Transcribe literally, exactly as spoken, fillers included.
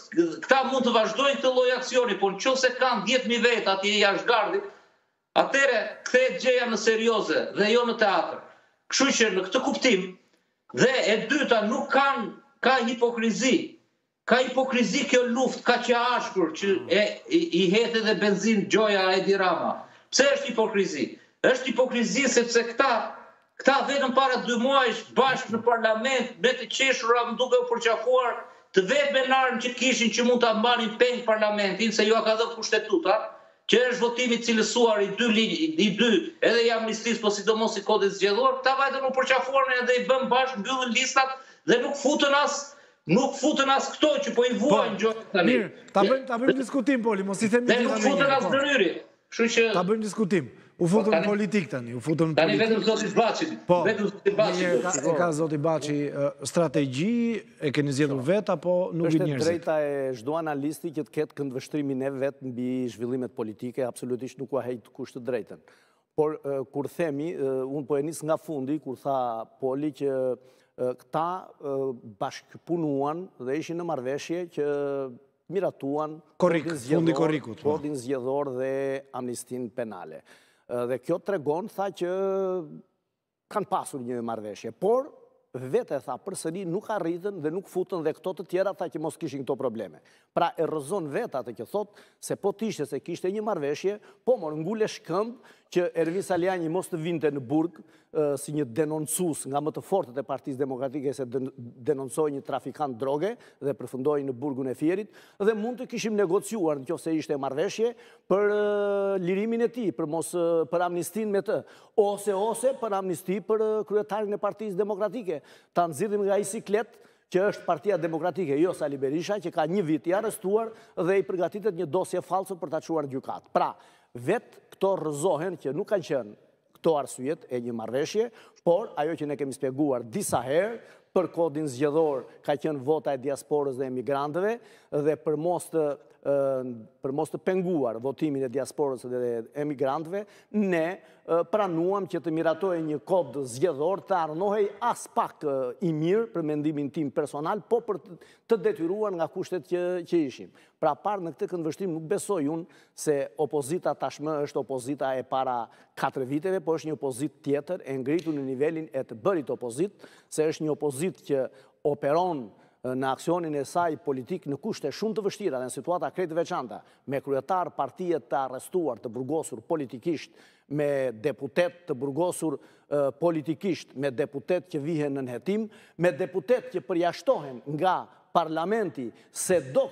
këta mund të vazhdojnë këtë lloj aksioni, por nëse kanë dhjetë mijë vet atje jashtë gardit, atëre kthehet gjëja në serioze dhe jo në teatr. Kështu që në këtë kuptim, dhe e dyta nuk kanë ka hipokrizi. Ka hipokrizi kjo luftë kaq e ashpër që e, i, i het edhe benzin Gjoja Edi Rama. Pse është hipokrizi? Është hipokrizi sepse këta këta vetëm para dy muajsh bashkë në parlament me të qeshura më duke u përqafuar të vetë me narën që kishin që mund ta mbanin peng parlamentin se ju a ka dhënë kushtetuta, që është votimi cilësuar i dy i dy edhe i amnistisë, po sidomos i kodit zgjedhor, këta vajtën u përqafuar edhe i bën bashkë mbyllën listat dhe nuk futën as Nuk futën as këto që po i vuajnë Gjoja tani. Mirë, ta bëjmë ta bëjmë diskutim poli, mos i themi Dhe nuk futën as dëryri. Kështu që ta bëjmë diskutim. U futën në politik tani, u futën në tani politik. vetëm zoti Baçi, Po, vetëm zoti Baçi. e ka, e ka zoti Baçi strategji, e keni zgjedhur vet apo nuk vjen njerëzit? Është drejta e çdo analisti që të ketë këndvështrimin e vet mbi zhvillimet politike, absolutisht nuk ka hejt kush të drejtën. Por kur themi, unë po e nis nga fundi kur tha Poli që këta bashkëpunuan dhe ishin në marrëveshje që miratuan kodin zgjedhor dhe amnistin penale. Dhe kjo tregon, tha që kanë pasur një marrëveshje, por vete, tha, përsëri nuk arritën dhe nuk futën dhe këto të tjera, tha që mos kishin këto probleme. Pra e rrëzon vetë atë që thot, se po t'ishte se kishte një marrëveshje, po mor ngule shkëmb që Ervin Saliani mos të vinte në burg si një denoncues nga më të fortët e Partisë Demokratike se denoncoi një trafikant droge dhe përfundoi në burgun e Fierit, dhe mund të kishim negociuar nëse ishte marrëveshje për lirimin e tij, për mos për amnistin me të, ose ose për amnisti për kryetarin e Partisë Demokratike. Ta nxirrim nga ai siklet që është Partia Demokratike, jo Sali Berisha, që ka një vit i arrestuar dhe i përgatitet një dosje falso për ta çuar në gjykat. Pra, vetë këto rrëzohen që nuk kanë qenë këto arsyet e një marrëveshje, por ajo që ne kemi shpjeguar disa herë, për kodin zgjedhor ka qenë vota e diasporës dhe emigrantëve, dhe për mos të për mos të penguar votimin e diasporës dhe emigrantëve, ne pranuam që të miratoj një kod zgjedhor të arnohej as pak i mirë për mendimin tim personal, po për të detyruar nga kushtet që, që ishim. Pra parë në këtë këndvështrim nuk besoj unë se opozita tashmë është opozita e para katër viteve, po është një opozit tjetër e ngritur në nivelin e të bërit opozit, se është një opozit që operon në aksionin e saj politik në kushte shumë të vështira dhe në situata krejt veçanta, me kryetar partijet të arrestuar, të burgosur politikisht, me deputet të burgosur politikisht, me deputet që vihen në nëhetim, me deputet që përjashtohen nga parlamenti se do